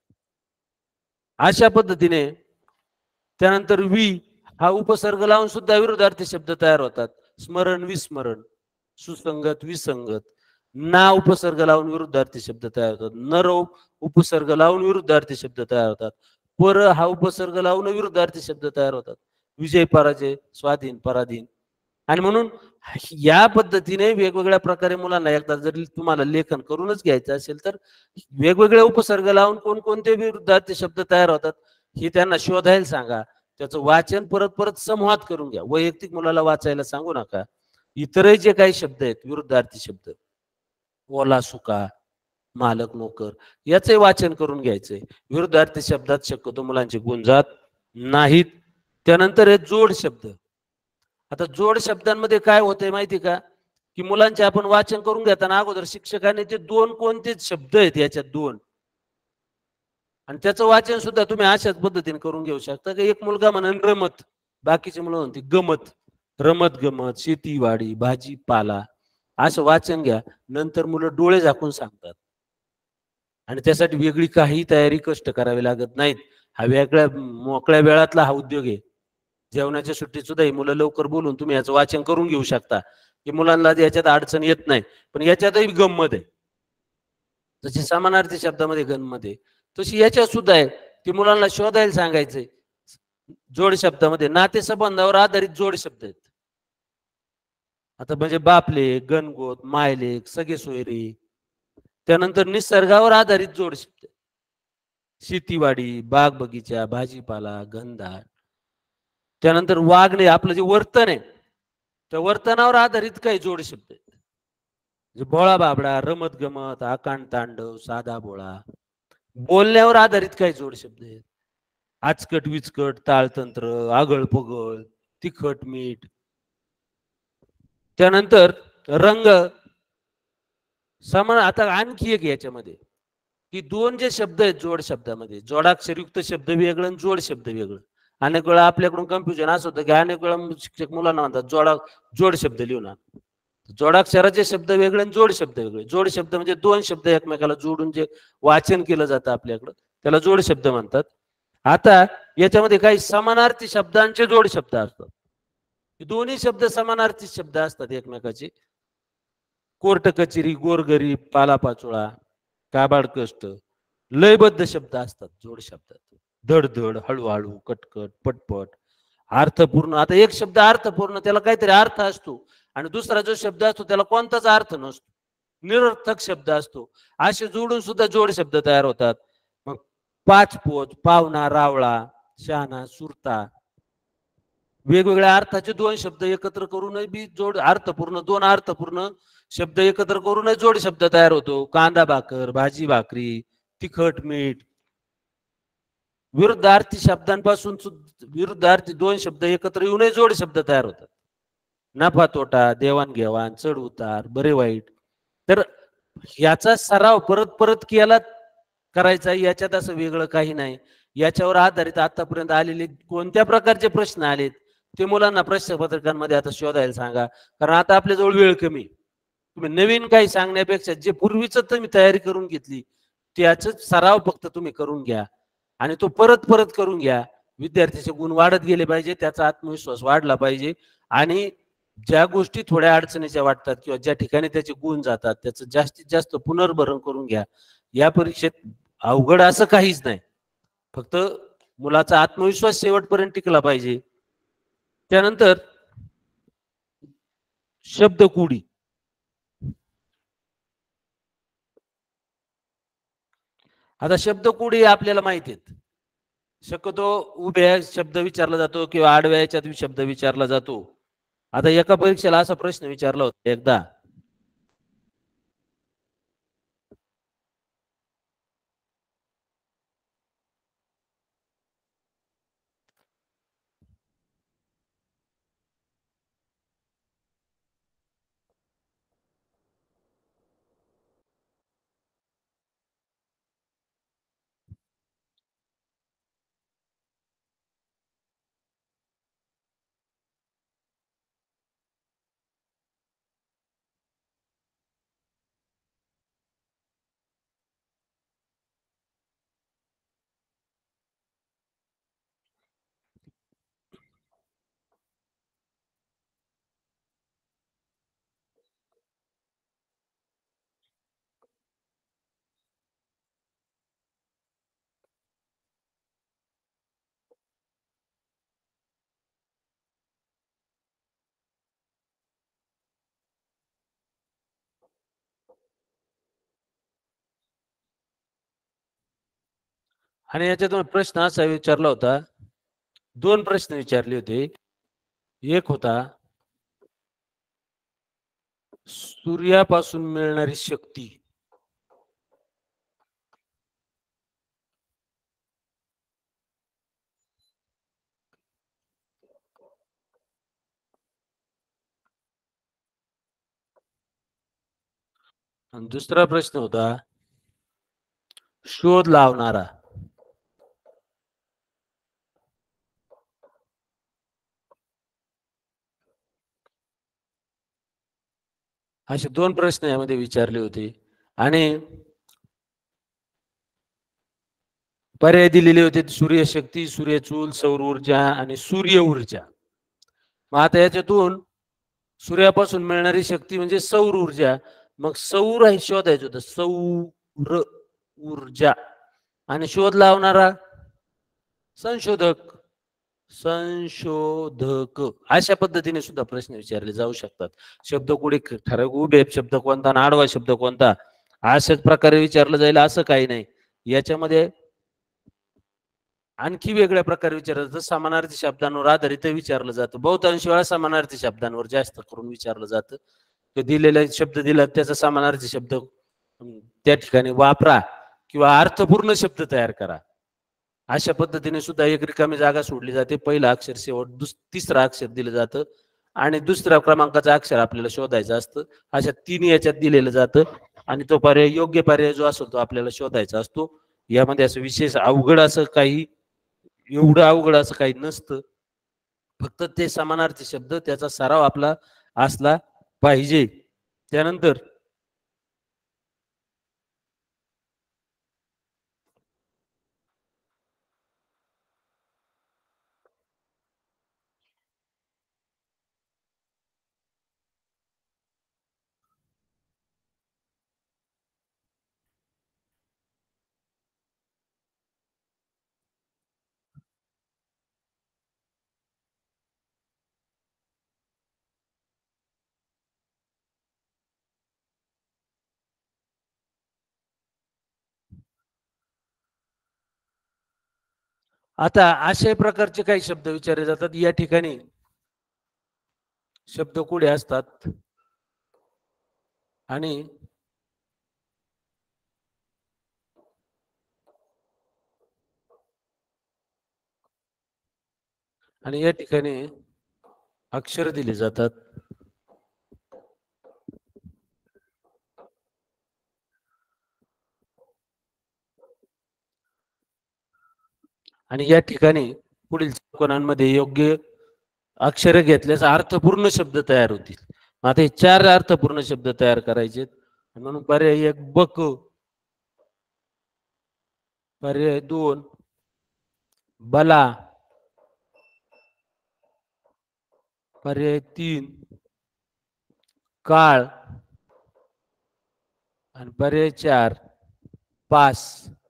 अशा पद्धतीने त्यानंतर वि हा उपसर्ग लावून सुद्धा विरुद्धार्थी शब्द तयार होतात. स्मरण विस्मरण, सुसंगत विसंगत. ना उपसर्ग लावून विरुद्धार्थी शब्द तयार होतात. नर उपसर्ग लावून विरुद्धार्थी शब्द तयार होतात. पर हा उपसर्ग लावून विरुद्धार्थी शब्द तयार होतात. विजय पराजय, स्वाधीन पराधीन. आणि म्हणून या पद्धतीने वेगवेगळ्या प्रकारे मुलांना एकदा जर तुम्हाला लेखन करूनच घ्यायचं असेल तर वेगवेगळे उपसर्ग लावून कोणकोणते विरुद्धार्थी शब्द तयार होतात हे त्यांना शोधायला सांगा. त्याचं वाचन परत परत समूहात करून घ्या. वैयक्तिक मुलाला वाचायला सांगू नका. इतरही जे काही शब्द आहेत विरुद्धार्थी शब्द, ओला सुका, मालक नोकर, याचे वाचन करून घ्यायचंय. विरुद्धार्थी शब्दात शक्यतो मुलांचे गुण जात नाहीत. त्यानंतर हे जोड शब्द. आता जोड शब्दांमध्ये काय होतंय माहिती का, की मुलांचे आपण वाचन करून घेताना अगोदर शिक्षकाने ते दोन कोणतेच शब्द आहेत याच्यात दोन, आणि त्याचं वाचन सुद्धा तुम्ही अशाच पद्धतीने करून घेऊ शकता की एक मुलगा म्हणून रमत, बाकीचे मुलं म्हणते गमत. रमत गमत, शेतीवाडी, भाजीपाला असं वाचन घ्या. नंतर मुलं डोळे झाकून सांगतात आणि त्यासाठी वेगळी काही तयारी कष्ट करावी लागत नाहीत. हा वेगळ्या मोकळ्या वेळातला हा उद्योग आहे. जेवणाच्या सुट्टीत सुद्धा ही मुलं लवकर बोलून तुम्ही याचं वाचन करून घेऊ शकता की मुलांना याच्यात अडचण येत नाही. पण याच्यातही गंमत आहे. जशी समानार्थी शब्दामध्ये गंमत आहे तशी याच्यात सुद्धा आहे की मुलांना शोधायला सांगायचंय. जोड शब्दामध्ये नातेसंबंधावर आधारित जोड शब्द आहेत. आता म्हणजे बापले, गणगोत, मायलेक, सगळे सोयरे. त्यानंतर निसर्गावर आधारित जोड शब्द, शेतीवाडी, बाग बगीचा, भाजीपाला, घनदाट. त्यानंतर वागणे, आपलं जे वर्तन आहे त्या वर्तनावर आधारित काही जोड शब्द आहेत. भोळा बाबडा, रमत गमत, आकांड तांडव, साधा भोळा. बोलण्यावर आधारित काही जोड शब्द आहेत. आचकट विचकट, ताळतंत्र, आगळ पगळ, तिखट मीठ. त्यानंतर रंग समान. आता आणखी एक याच्यामध्ये की दोन जे शब्द आहेत जोड शब्दामध्ये, जोडाक्षरयुक्त शब्द वेगळं आणि जोड शब्द वेगळं. अनेक वेळा आपल्याकडून कन्फ्युजन असं होतं की अनेक वेळा शिक्षक मुलांना म्हणतात जोड शब्द लिहून आण. जोडाक्षराचे शब्द वेगळे आणि जोड शब्द वेगळे. जोड शब्द म्हणजे दोन शब्द एकमेकाला जोडून जे वाचन केलं जातं आपल्याकडं त्याला जोड शब्द म्हणतात. आता याच्यामध्ये काही समानार्थी शब्दांचे जोड शब्द असतात. दोन्ही शब्द समानार्थी शब्द असतात एकमेकाचे. कोर्ट कचेरी, गोरगरीब, पालापाचोळा, काबाड कष्ट, लयबद्ध शब्द असतात जोड शब्दात. धडधड, हळूहळू, कटकट, पटपट, अर्थपूर्ण. आता एक शब्द अर्थपूर्ण, त्याला काहीतरी अर्थ असतो, आणि दुसरा जो शब्द असतो त्याला कोणताच अर्थ नसतो, निरर्थक शब्द असतो. असे जोडून सुद्धा जोड शब्द तयार होतात. मग पाचपोच, पावना, रावळा, शहाणा, सुरता. वेगवेगळ्या अर्थाचे दोन शब्द एकत्र करूनही बी जोड अर्थपूर्ण, दोन अर्थपूर्ण शब्द एकत्र करूनही जोड शब्द तयार होतो. कांदा भाकर, भाजी भाकरी, तिखट मीठ. विरुद्धार्थी शब्दांपासून विरुद्धार्थी दोन शब्द एकत्र येऊनही जोड शब्द तयार होतात. नफा तोटा, देवाणघेवाण, चढ उतार, बरे वाईट. तर याचा सराव परत परत केला करायचा, याच्यात असं वेगळं काही नाही. याच्यावर आधारित आतापर्यंत आलेले कोणत्या प्रकारचे प्रश्न आलेत ते मुलांना प्रश्नपत्रकांमध्ये आता शोधायला सांगा. कारण आता आपल्याजवळ वेळ कमी. तुम्ही नवीन काही सांगण्यापेक्षा जे पूर्वीच तुम्ही तयारी करून घेतली त्याच सराव फक्त तुम्ही करून घ्या आणि तो परत परत करून घ्या. विद्यार्थ्याचे गुण वाढत गेले पाहिजे, त्याचा आत्मविश्वास वाढला पाहिजे, आणि ज्या गोष्टी थोड्या अडचणीच्या वाटतात किंवा ज्या ठिकाणी त्याचे गुण जातात त्याचं जास्तीत जास्त पुनर्भरण करून घ्या. या परीक्षेत अवघड असं काहीच नाही, फक्त मुलाचा आत्मविश्वास शेवटपर्यंत टिकला पाहिजे. त्यानंतर शब्दकोडी. आता शब्दकोडी आपल्याला माहिती आहेत. शक्यतो उभ्या शब्द विचारला जातो किंवा आडव्या याच्यात शब्द विचारला जातो. आता एका परीक्षेला असा प्रश्न विचारला होता एकदा आणि याच्यातून प्रश्न असा विचारला होता, दोन प्रश्न विचारले होते. एक होता सूर्यापासून मिळणारी शक्ती आणि दुसरा प्रश्न होता शोध लावणारा. असे दोन प्रश्न यामध्ये विचारले होते आणि पर्याय दिलेले होते सूर्यशक्ती, सूर्यचूल, सौर ऊर्जा आणि सूर्य ऊर्जा. मग आता याच्यातून सूर्यापासून मिळणारी शक्ती म्हणजे सौर ऊर्जा. मग सौर आहे शोधायचं होतं, सौर ऊर्जा. आणि शोध लावणारा संशोधक, संशोधक. अशा पद्धतीने सुद्धा प्रश्न विचारले जाऊ शकतात. शब्द कुठे ठराविक उभे शब्द कोणता आणि आडवा शब्द कोणता अशाच प्रकारे विचारलं जाईल असं काही नाही. याच्यामध्ये आणखी वेगळ्या प्रकारे विचारलं जातं. समानार्थी शब्दांवर आधारित विचारलं जातं. बहुतांश वेळा समानार्थी शब्दांवर जास्त करून विचारलं जातं. तो दिलेला शब्द दिला त्याचा समानार्थी शब्द त्या ठिकाणी वापरा किंवा अर्थपूर्ण शब्द तयार करा. अशा पद्धतीने सुद्धा एक रिकामी जागा सोडली जाते. पहिलं अक्षर शेवट तिसरं अक्षर दिलं जातं आणि दुसऱ्या क्रमांकाचं अक्षर आपल्याला शोधायचं असतं. अशा तीन याच्यात दिलेलं जातं आणि तो पर्याय योग्य पर्याय जो असतो तो आपल्याला शोधायचा असतो. यामध्ये असं विशेष अवघड असं काही एवढं अवघड असं काही नसतं. फक्त ते समानार्थी शब्द त्याचा सराव आपला असला पाहिजे. त्यानंतर आता अशा प्रकारचे काही शब्द विचारले जातात. या ठिकाणी शब्द कुठे असतात आणि आणि या ठिकाणी अक्षर दिले जातात. आणि या ठिकाणी पुढील चौकोनांमध्ये योग्य अक्षर घेतल्यास अर्थपूर्ण शब्द तयार होतील. आता हे चार अर्थपूर्ण शब्द तयार करायचे म्हणून पर्याय एक बक, पर्याय दोन बला, पर्याय तीन काळ आणि पर्याय चार पास.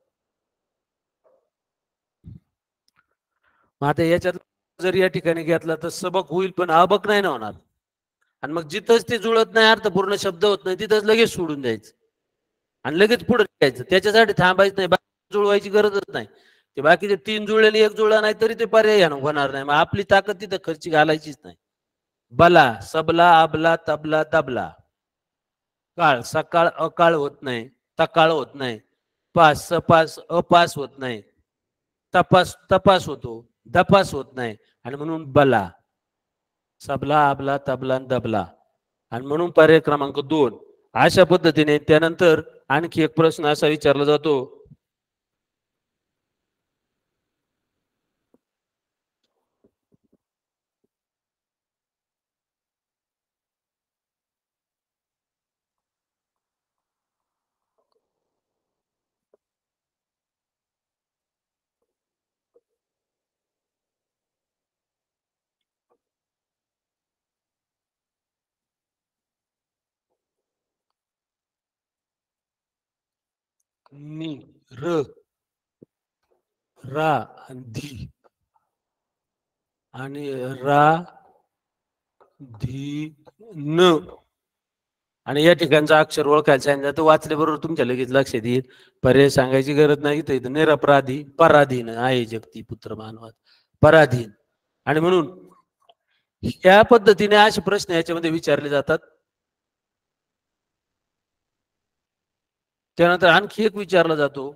आता याच्यात जर या ठिकाणी घेतला तर सबक होईल पण अबक नाही ना होणार. आणि मग जिथंच ते जुळत नाही अर्थपूर्ण शब्द होत नाही तिथंच लगेच सोडून द्यायचं आणि लगेच पुढे द्यायचं. त्याच्यासाठी थांबायचं नाही, जुळवायची गरजच नाही. ते बाकीचे तीन जुळलेले एक जुळला नाही तरी ते पर्याय होणार नाही. मग आपली ताकद तिथं खर्ची घालायचीच नाही. बला, सबला, अबला, तबला, तबला. काळ, सकाळ अकाळ होत नाही, तकाळ होत नाही. पास, सपास अपास होत नाही. तपास तपास होतो, दपास होत नाही आणि म्हणून बला. सबला, अबला, तबला, दबला आणि म्हणून पर्याय क्रमांक दोन. अशा पद्धतीने त्यानंतर आणखी एक प्रश्न असा विचारला जातो, नि र रा धी आणि रा धी न आणि या ठिकाणचं अक्षर ओळखायला सांगितलं तर वाचल्याबरोबर तुमच्या लगेच लक्षात येईल. पर्याय सांगायची गरज नाही. तर निरपराधी पराधीन आहे जगती पुत्र मानवात पराधीन. आणि म्हणून ह्या पद्धतीने असे प्रश्न याच्यामध्ये विचारले जातात. त्यानंतर आणखी एक विचारला जातो,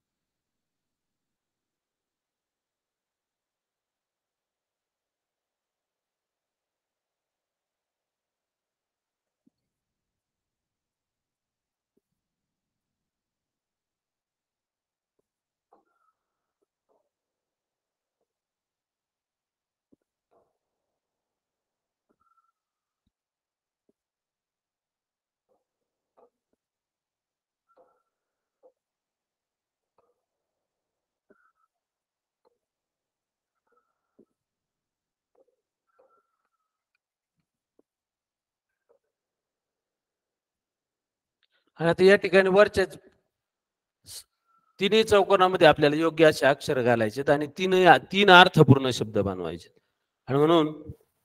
आणि आता या ठिकाणी वरच्या तिन्ही चौकोनामध्ये आपल्याला योग्य असे अक्षर घालायचे आणि तीन अर्थपूर्ण शब्द बनवायचे. आणि म्हणून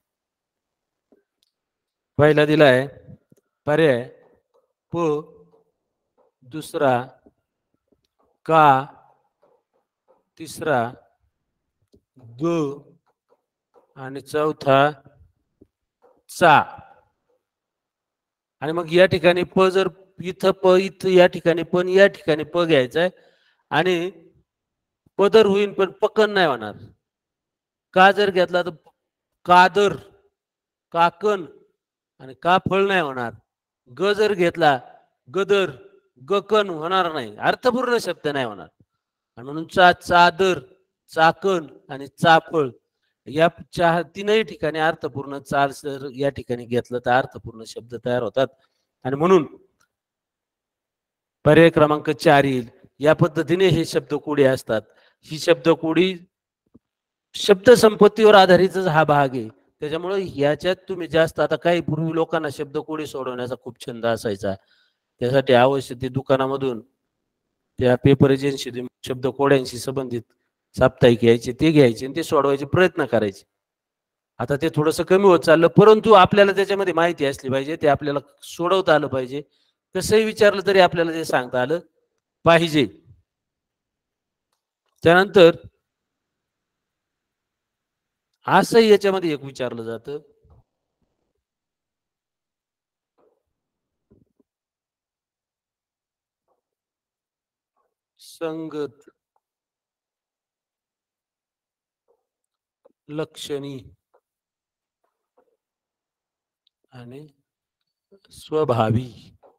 पहिला दिलाय पर्याय प, दुसरा का, तिसरा ग आणि चौथा चा. आणि मग या ठिकाणी प जर इथं प इथं या ठिकाणी पण या ठिकाणी प घ्यायचाय आणि पदर होईल पण पकन नाही होणार. का जर घेतला तर कादर काकन आणि का फळ नाही होणार. ग जर घेतला गदर गकन होणार नाही, अर्थपूर्ण शब्द नाही होणार. आणि म्हणून चादर चाकण आणि चाफळ या तीनही ठिकाणी अर्थपूर्ण चाल जर या ठिकाणी घेतलं तर अर्थपूर्ण शब्द तयार होतात. आणि म्हणून पर्याय क्रमांक 4 येईल. या पद्धतीने हे शब्दकोडी असतात. ही शब्दकोडी शब्द संपत्तीवर आधारितच हा भाग आहे. त्याच्यामुळे याच्यात तुम्ही जास्त आता काही पूर्वी लोकांना शब्दकोडी सोडवण्याचा खूप छंद असायचा. त्यासाठी अवश्य ते दुकानामधून त्या पेपर एजन्सी शब्दकोड्यांशी संबंधित साप्ताहिक यायचे ते घ्यायचे आणि ते सोडवायचे प्रयत्न करायचे. आता ते थोडंसं कमी होत चाललं, परंतु आपल्याला त्याच्यामध्ये माहिती असली पाहिजे, ते आपल्याला सोडवता आलं पाहिजे. कसंही विचारलं तरी आपल्याला ते सांगता आलं पाहिजे. त्यानंतर असंही याच्यामध्ये एक विचारलं जातं, संगत लक्षणी आणि स्वभावी.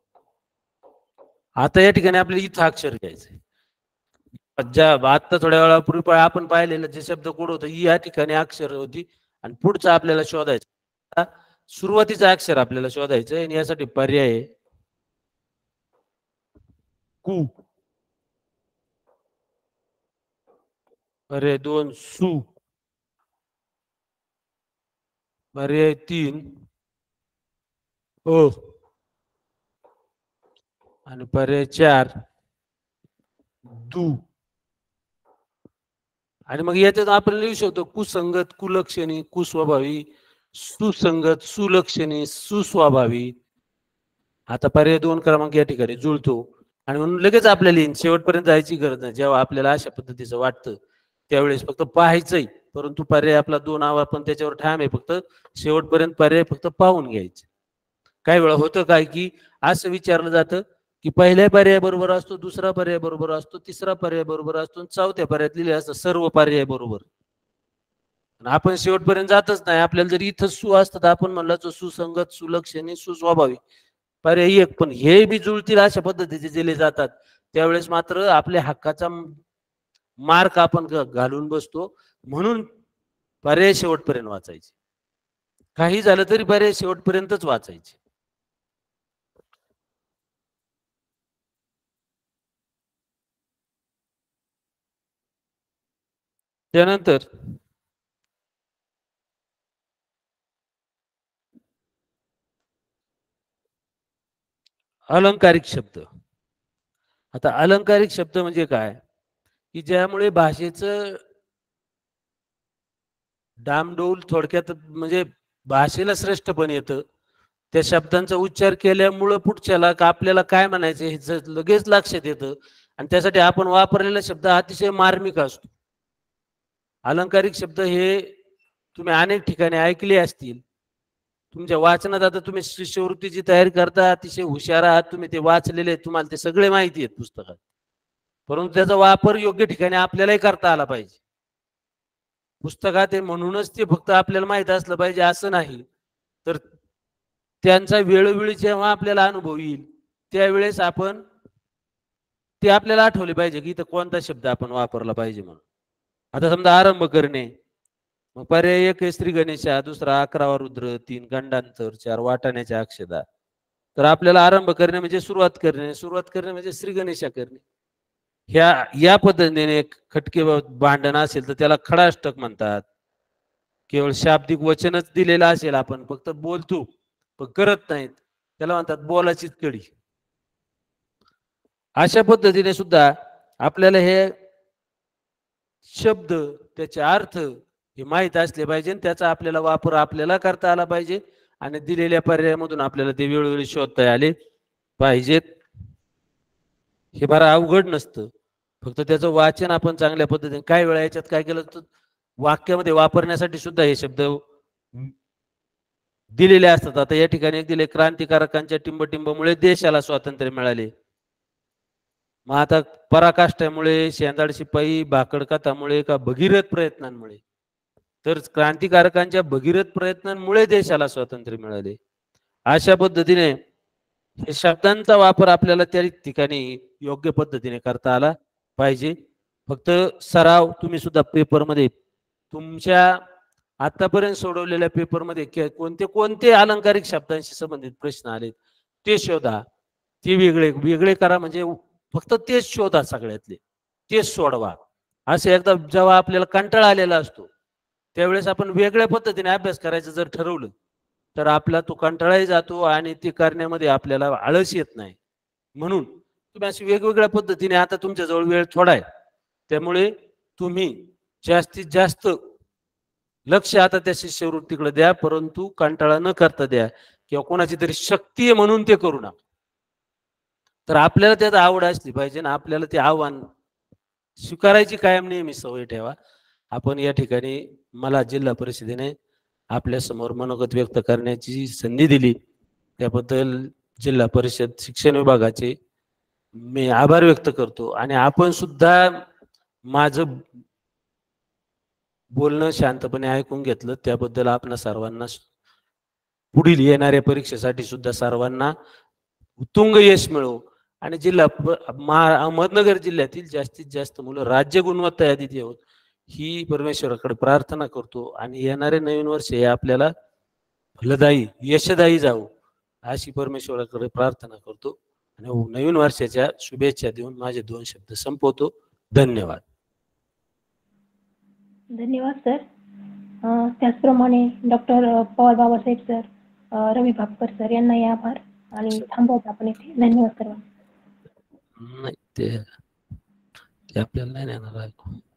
आता या ठिकाणी आपल्याला इथं अक्षर घ्यायचंय. आता थोड्या वेळापूर्वी आपण पाहिलेलं जे शब्द कोड होतं या ठिकाणी अक्षर होती आणि पुढचं आपल्याला शोधायचं. सुरुवातीचं अक्षर आपल्याला शोधायचं आणि यासाठी पर्याय कु, पर्याय 2 सु, पर्याय 3 ओ आणि पर्याय 4 दू. आणि मग याच्यात आपण लिहू शकतो कुसंगत कुलक्षणी कुस्वभावी सुसंगत सुलक्षणी सुस्वभावी. आता पर्याय 2 क्रमांक या ठिकाणी जुळतो आणि म्हणून लगेच आपल्याला शेवटपर्यंत जायची गरज नाही. जेव्हा आपल्याला अशा पद्धतीचं वाटतं त्यावेळेस फक्त पाहायचंय, परंतु पर्याय आपला 2 आपण त्याच्यावर ठाम आहे. फक्त शेवटपर्यंत पर्याय फक्त पाहून घ्यायचे. काही वेळा होतं काय की असं विचारलं जातं की पहिल्या पर्याय बरोबर असतो, दुसरा पर्याय बरोबर असतो, तिसरा पर्याय बरोबर असतो, चौथ्या पर्यायात लिहिले असतं सर्व पर्याय बरोबर. आपण शेवटपर्यंत जातच नाही. आपल्याला जर इथं सु असतं तर आपण म्हणलं सुसंगत सुलक्षणी सुस्वभावी पर्याय 1. पण हे बी जुळतील अशा पद्धतीचे दिले जातात. त्यावेळेस मात्र आपल्या हक्काचा मार्क आपण घालून बसतो. म्हणून पर्याय शेवटपर्यंत वाचायचे. काही झालं तरी पर्याय शेवटपर्यंतच वाचायचे. त्यानंतर अलंकारिक शब्द. आता अलंकारिक शब्द म्हणजे काय की ज्यामुळे भाषेचं डामडौल थोडक्यात म्हणजे भाषेला श्रेष्ठ पण येतं त्या शब्दांचा उच्चार केल्यामुळं पुढच्याला का आपल्याला काय म्हणायचं हे लगेच लक्षात येतं आणि त्यासाठी आपण वापरलेला शब्द अतिशय मार्मिक असतो. अलंकारिक शब्द हे तुम्ही अनेक ठिकाणी ऐकले असतील. तुमच्या वाचनात आता तुम्ही शिष्यवृत्तीची तयारी करता, अतिशय हुशार आहात, तुम्ही ते वाचलेले आहेत, तुम्हाला ते सगळे माहिती आहेत पुस्तकात. परंतु त्याचा वापर योग्य ठिकाणी आपल्यालाही करता आला पाहिजे. पुस्तकात आहे म्हणूनच ते फक्त आपल्याला माहित असलं पाहिजे असं नाही. तर त्यांचा वेळोवेळी जेव्हा आपल्याला अनुभव येईल त्यावेळेस आपण ते आपल्याला आठवले पाहिजे की इथं कोणता शब्द आपण वापरला पाहिजे म्हणून. आता समजा आरंभ करणे, मग पर्याय 1 श्री गणेशा, दुसरा 11वा रुद्र, 3 गंडांतर, 4 वाटाण्याच्या अक्षदा. तर आपल्याला आरंभ करणे म्हणजे सुरुवात करणे म्हणजे श्री गणेशा करणे. या पद्धतीने खटके भांडण असेल तर त्याला खडाष्टक म्हणतात. केवळ शाब्दिक वचनच दिलेलं असेल, आपण फक्त बोलतो पण करत नाहीत, त्याला म्हणतात बोलाचीच कडी. अशा पद्धतीने सुद्धा आपल्याला हे शब्द त्याचे अर्थ हे माहीत असले पाहिजे, त्याचा आपल्याला वापर आपल्याला करता आला पाहिजे आणि दिलेल्या पर्यायामधून आपल्याला ते वेळोवेळी शोधता आले पाहिजेत. हे फार अवघड नसतं, फक्त त्याचं वाचन आपण चांगल्या पद्धतीने. काही वेळा याच्यात काय केलं तर वाक्यामध्ये वापरण्यासाठी सुद्धा हे शब्द दिलेले असतात. आता या ठिकाणी एक दिले, क्रांतिकारकांच्या टिंबटिंबमुळे देशाला स्वातंत्र्य मिळाले. मग आता पराकाष्ठामुळे, शेंदाड शिपाई, भाकड कथामुळे का भगीरथ प्रयत्नांमुळे? तर क्रांतिकारकांच्या भगीरथ प्रयत्नांमुळे देशाला स्वातंत्र्य मिळाले. अशा पद्धतीने हे शब्दांचा वापर आपल्याला त्या ठिकाणी योग्य पद्धतीने करता आला पाहिजे. फक्त सराव. तुम्ही सुद्धा पेपरमध्ये तुमच्या आतापर्यंत सोडवलेल्या पेपरमध्ये कोणते कोणते अलंकारिक शब्दांशी संबंधित प्रश्न आले ते शोधा, ते वेगळे करा. म्हणजे फक्त तेच शोधा, सगळ्यातले तेच सोडवा. असे एकदा जेव्हा आपल्याला कंटाळा आलेला असतो त्यावेळेस आपण वेगळ्या पद्धतीने अभ्यास करायचं जर ठरवलं तर आपला तो कंटाळाही जातो आणि ते करण्यामध्ये आपल्याला आळस येत नाही. म्हणून तुम्ही अशी वेगवेगळ्या पद्धतीने, आता तुमच्याजवळ वेळ थोडा आहे त्यामुळे तुम्ही जास्तीत जास्त लक्ष आता त्या शिष्यवृत्तीकडे द्या, परंतु कंटाळा न करता द्या किंवा कोणाची तरी शक्ती आहे म्हणून ते करू नका. तर आपल्याला त्यात आवड असली पाहिजे ना, आपल्याला ते आव्हान स्वीकारायची कायम नेहमी सवय ठेवा. आपण या ठिकाणी मला जिल्हा परिषदेने आपल्या समोर मनोगत व्यक्त करण्याची संधी दिली त्याबद्दल जिल्हा परिषद शिक्षण विभागाचे मी आभार व्यक्त करतो. आणि आपण सुद्धा माझं बोलणं शांतपणे ऐकून घेतलं त्याबद्दल आपणा सर्वांना, पुढील येणाऱ्या परीक्षेसाठी सुद्धा सर्वांना उत्तुंग यश मिळो आणि अहमदनगर जिल्ह्यातील जास्तीत जास्त मुलं राज्य गुणवत्ता यादीत येऊन ही परमेश्वराकडे प्रार्थना करतो. आणि येणारे नवीन वर्ष हे आपल्याला फलदायी, यशदायी जावो अशी परमेश्वराकडे प्रार्थना करतो आणि नवीन वर्षाच्या शुभेच्छा देऊन माझे 2 शब्द संपवतो. धन्यवाद. धन्यवाद सर. त्याचप्रमाणे doctor Pawar Babasaheb sir, Ravi Bhapkar sir यांनाही आभार. आणि थांबवत आपण इथे. धन्यवाद सर्वांना. नाही ते आपल्याला नाही येणार.